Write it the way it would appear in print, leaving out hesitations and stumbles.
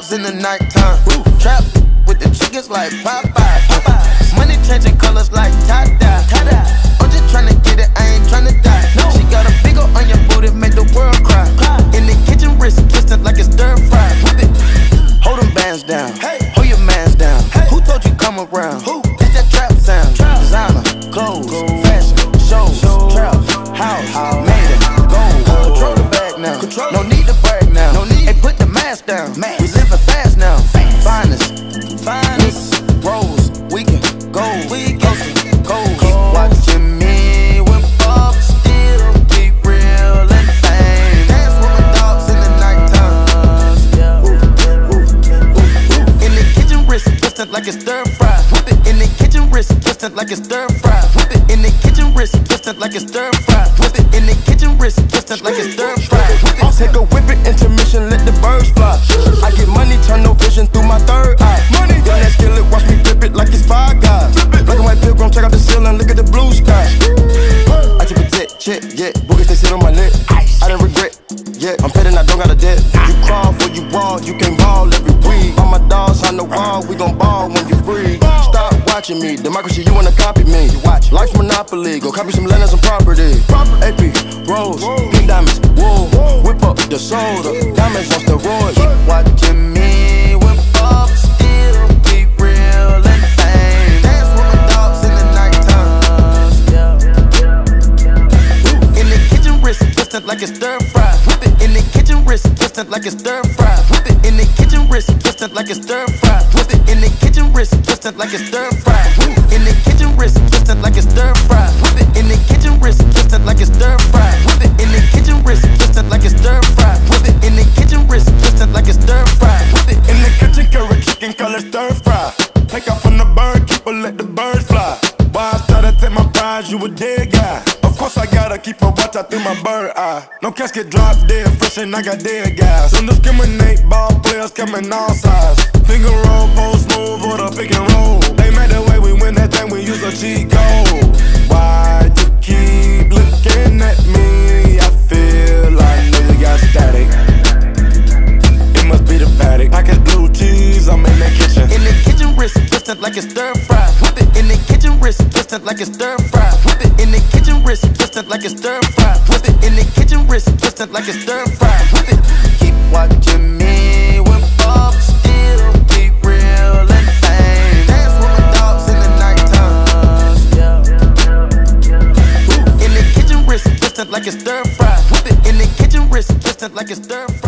dogs in the nighttime. Trap with the chickens like Popeye. Money changing colors like tie-dye. I'm just tryna get it, I ain't tryna die. She got a big ol' on your booty, make the world cry. In the kitchen, wrist twisted like it's stir fry. Hold them bands down, hold your mans down. Who told you come around? It's that trap sound. Designer, clothes, fashion, shows, trap, house, made it, gold. Control the bag now, no need to brag now. Hey, put the mask down, we living fast now. Finest, rose, we can go, coastin', keep watching me when Bob still be real and fame. Dance with my dogs in the nighttime. In the kitchen, wrist twisted like it's stir fry. Whip it in the kitchen, wrist twisted like it's stir fry. Whip it in the kitchen, wrist twisted like it's stir fry. Whip it in the kitchen, wrist twisted like it's stir fry. I'll take a whip it, intermission, let the birds fly. I get money, turn no vision through my third eye. Money, got that skillet, watch me flip it like it's Five Guys. Black and white pilgrim, check out the ceiling, look at the blue sky. I keep a tit, shit, yeah, boogers they sit on my lip. I didn't regret, yeah, I'm petting, I don't got a debt. You crawl for you wall, you can ball every week. All my dogs on the wall, we gon' ball when you free. Stop watching me, democracy, you wanna copy me. Life's monopoly, go copy some land and some property. AP, rose, pink diamonds, wool. Whip up the soda, diamonds on steroids. Keep watching me when Bob still be real and fame. Dance with my dogs in the nighttime. In the kitchen, wrist twisted like it's stir fry. Whip it in the kitchen, wrist twisted like it's stir fry. Whip it in the kitchen, wrist twisted like it's stir fry. Whip it in the kitchen, wrist twisted like it's stir fry. In the kitchen, wrist twisted like it's stir fry. Whip it in the kitchen, wrist twisted like it's stir fry. Whip it in the kitchen, wrist twisted like it's stir fry. Whip it in the kitchen, wrist twisted like it's stir fry. Whip it in the kitchen, curry chicken, color stir fry. Take off from the bird, keep her, let the birds fly. Why I try to take my prize, you a dead guy. Of course I gotta keep a watch out through my bird eye. No casket drop dead, fresh and I got dead guys. Don't discriminate, ball players coming all sides. Finger roll, post move, or the pick and roll. They made the way we win that thing, we use a cheat code. Why you keep looking at me? I feel like nigga got static. It must be the paddock. Package blue cheese, I'm in the kitchen. In the kitchen, wrist twisted like it's stir fry. Whip it in the kitchen, wrist twisted like it's stir fry. Whip it in the kitchen, wrist twisted like it's stir fry. Whip it in the kitchen, wrist twisted like it's stir fry. Whip it. Keep watching me when Bob still be real and fame. Dance with my dogs in the nighttime. In the kitchen, wrist twisted like it's stir fry. Whip it in the kitchen, wrist twisted like it's stir fry.